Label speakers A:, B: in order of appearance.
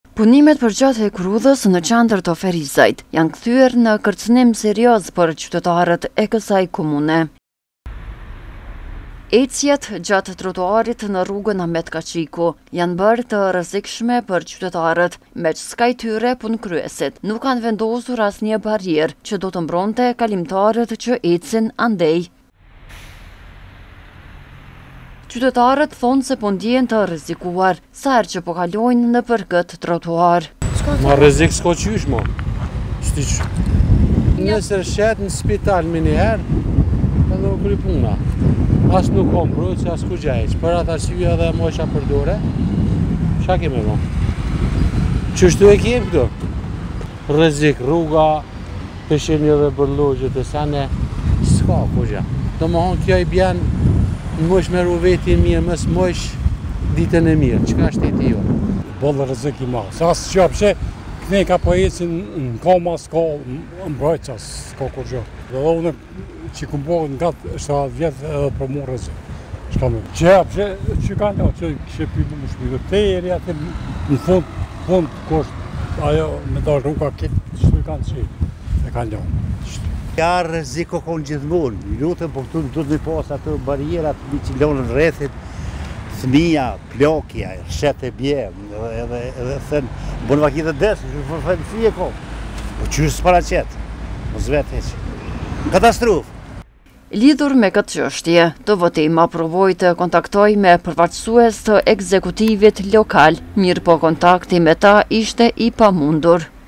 A: Punimet për gjatë e Krudhës në qendër të Ferizajt janë kthyer në kërcënim serioz për qytetarët e kësaj komune. Ecjet gjatë trotuarit në rrugën Ahmet Kaçiku janë bërë të rrezikshme për qytetarët, me çka i tyre punëkryesit nuk kanë vendosur asnjë barrierë që do të mbronte kalimtarët që ecin andej. Qytetarët thonë se po ndjehen të rrezikuar sa herë që po kalojnë nëpër këtë trotuar.
B: Ma rrezik s'ka qysh mo. Nëse shet në spital me njëherë, edhe u kry puna. As nuk kom brojtë, as ku gjajq. Për atë arsye edhe mosha përdore, qa keme mo? Qështu e kem këtu? Rrezik, rruga, peshenje dhe bërlogjët e sene, s'ka ku gjë. Do më honë kjo i bjen në mosh me ru veti mirë, mës mosh ditën e mirë, qka është e ti jo?
C: Bëllë rrezik i ma, sa së që apëshe, këne ka po ecin në koma, s'ka mbrojtësa, s'ka kur gjë. Dhe unë që këmë po nga 7 vjetë edhe për mu rrezik. Shka me. Që apëshe, që kanë da, që kështë pilu më shpido, te eri atë në fund kështë, ajo me da rruga kitë, që të kanë që e kanë da.
D: Ja rrezik o konë gjithmonë, lutëm po këtu të pas ato barierat që lonë në rrethit, fëmija, plakja, shet e bje, edhe thënë, bënë vakit dhe desë, që fërfënë fije ko, po qysh s'para qetë, mos vetë heqë. Katastrofë!
A: Lidhur me këtë çështje, TVT provoi të kontaktoj me përfaqësues të ekzekutivit lokal, mirë po kontakti me ta ishte i pamundur.